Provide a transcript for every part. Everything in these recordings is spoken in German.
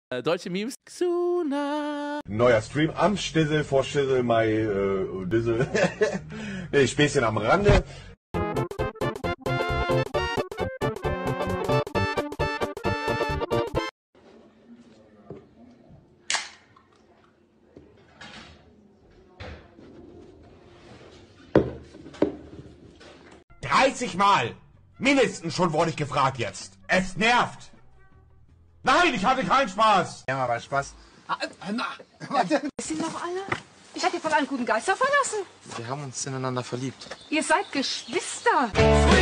Deutsche Memes. Xuna. Neuer Stream am Stissel, vor Stissel, Dissel. Nee, Späßchen am Rande. Mal! Mindestens schon wurde ich gefragt jetzt. Es nervt! Nein, ich hatte keinen Spaß! Ja, aber Spaß. Sind noch alle? Ich hatte von einem guten Geister verlassen. Wir haben uns ineinander verliebt. Ihr seid Geschwister.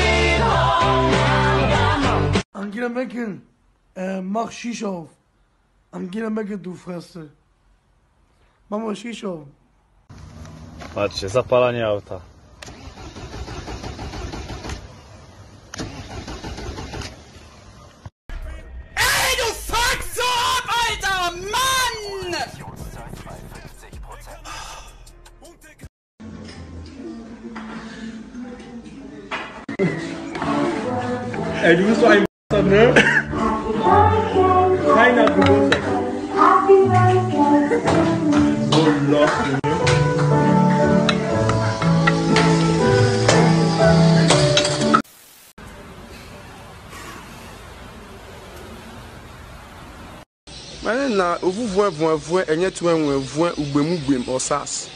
Angela Merkel, mach Shisha auf. Angela Merkel, du Fresse. Mach mal Shisha auf. Patrzcie, zapalanie auta. Ey, du fuckst so ab, Alter! Mann! Ey, du bist so ein ne? Keiner hat Geburtstag. So lost, ne? Na ovuvu enye tu enwevu ugbemugem osas.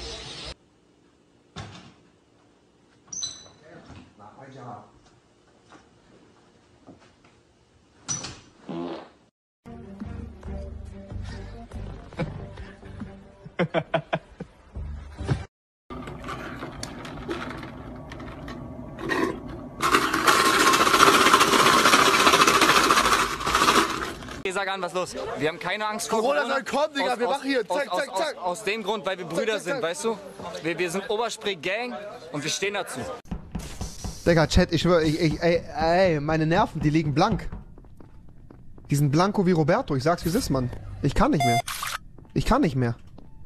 Sag an, was los? Wir haben keine Angst vor Corona. Soll kommen, Digga, wir machen hier. Zack, zack, zack. Aus dem Grund, weil wir Brüder sind, weißt du? Wir sind Oberspree-Gang und wir stehen dazu. Digga, Chat, ich schwör, ey, meine Nerven, die liegen blank. Die sind blanko wie Roberto, ich sag's wie es ist, Mann. Ich kann nicht mehr. Ich kann nicht mehr.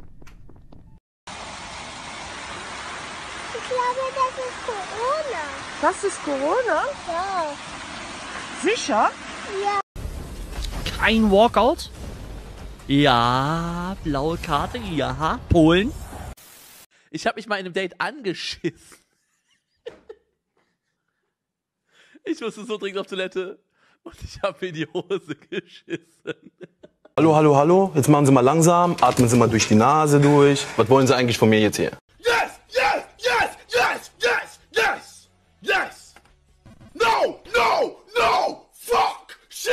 Ich glaube, das ist Corona. Das ist Corona? Ja. Sicher? Ja. Kein Walkout? Ja, blaue Karte, ja. Polen? Ich habe mich mal in einem Date angeschissen. Ich musste so dringend auf Toilette und ich habe mir in die Hose geschissen. Hallo, hallo, hallo. Jetzt machen Sie mal langsam. Atmen Sie mal durch die Nase durch. Was wollen Sie eigentlich von mir jetzt hier? Yes! Yes! Yes! Yes! Yes! Yes! Yes! No! No! No! Fuck! Shit!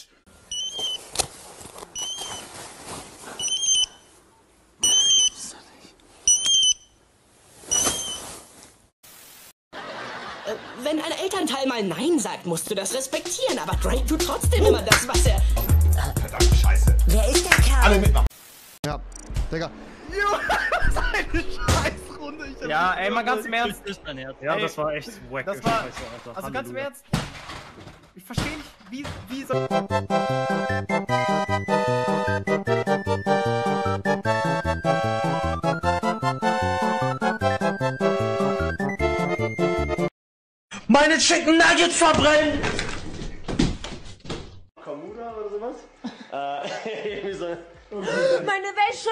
Wenn ein Elternteil mal Nein sagt, musst du das respektieren. Aber Drake tut trotzdem immer das, was er... Verdammte Scheiße. Wer ist der Kerl? Alle mitmachen. Ja, Digga. Seine Scheißrunde. Ja, ey, mal ganz im Ernst. Ja, das war echt wack. Das war, also ganz im Ernst, ich verstehe nicht, wie so... Meine Chicken Nuggets verbrennen! Kamuda oder sowas? Meine Wäsche!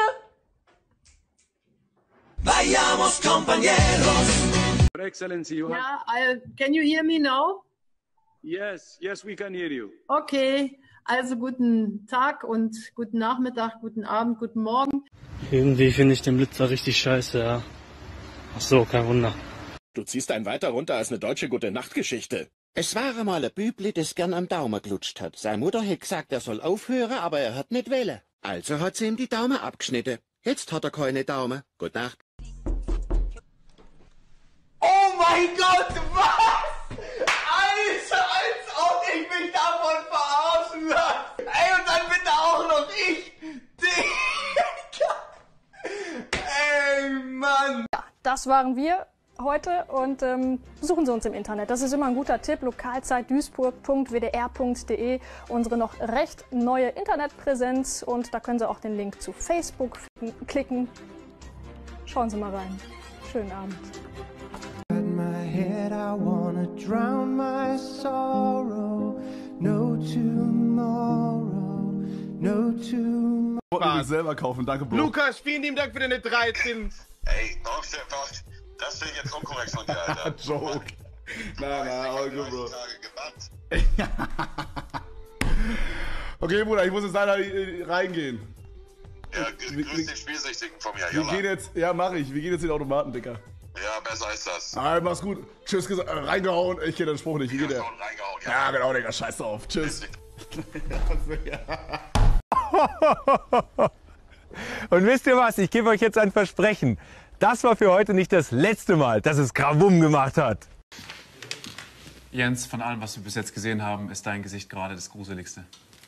Vayamos, compañeros! Your Excellency, you have... Ja, can you hear me now? Yes, yes, we can hear you. Okay, also guten Tag und guten Nachmittag, guten Abend, guten Morgen. Irgendwie finde ich den Blitzer richtig scheiße, ja. Ach so, kein Wunder. Du ziehst einen weiter runter als eine deutsche Gute-Nacht-Geschichte. Es war einmal ein Bübli, das gern am Daumen glutscht hat. Seine Mutter hat gesagt, er soll aufhören, aber er hat nicht wollen. Also hat sie ihm die Daumen abgeschnitten. Jetzt hat er keine Daumen. Gute Nacht. Oh mein Gott, was? Alter, als ob ich mich davon verarschen lasse. Ey, und dann bitte auch noch ich. Ey, Mann. Ja, das waren wir heute und besuchen Sie uns im Internet. Das ist immer ein guter Tipp. Lokalzeitduisburg.wdr.de, unsere noch recht neue Internetpräsenz, und da können Sie auch den Link zu Facebook klicken. Schauen Sie mal rein. Schönen Abend. I wanna drown my sorrow. No tomorrow, Wollte mich selber kaufen, danke, Bro. Lukas, vielen lieben Dank für deine 13. Ey, das finde ich jetzt unkorrekt von dir, Alter. Joke. Nein, all gut, Bro. Okay, Bruder, ich muss jetzt leider reingehen. Ja, grüß den Spielsüchtigen von mir, Wir gehen jetzt, ja, mach ich. Wir gehen jetzt in den Automaten, Dicker. Ja, besser ist das. Mach's gut. Tschüss, reingehauen. Ich kenne den Spruch nicht. Wie geht der? Reingehauen, ja, genau, Digga. Scheiß drauf. Tschüss. Und wisst ihr was? Ich gebe euch jetzt ein Versprechen. Das war für heute nicht das letzte Mal, dass es Krawum gemacht hat. Jens, von allem, was wir bis jetzt gesehen haben, ist dein Gesicht gerade das Gruseligste.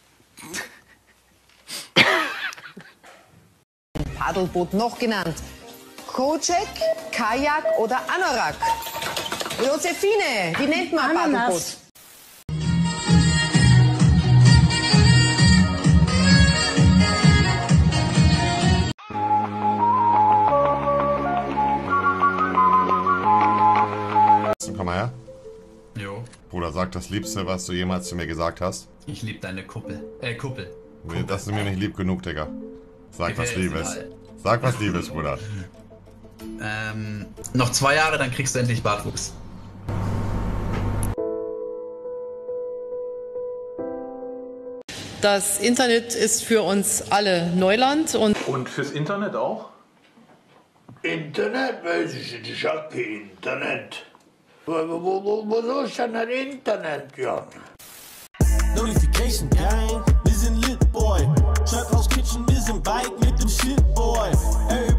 Paddelboot noch genannt Kojak, Kajak oder Anorak. Josephine, wie nennt man Paddelboot? Komm mal her. Jo. Bruder, sag das Liebste, was du jemals zu mir gesagt hast. Ich lieb deine Kuppel. Kuppel. Nee, das ist mir nicht lieb genug, Digga. Sag was Liebes. Sag was Liebes, Bruder. Noch 2 Jahre, dann kriegst du endlich Bartwuchs. Das Internet ist für uns alle Neuland. Und fürs Internet auch? Internet? Weiß ich nicht, ich hab kein Internet. Wo soll ich denn ein Internet, Jan? Notification gang, wir sind lit, boy. Trap House Kitchen, wir sind Bike mit dem Shit, boy.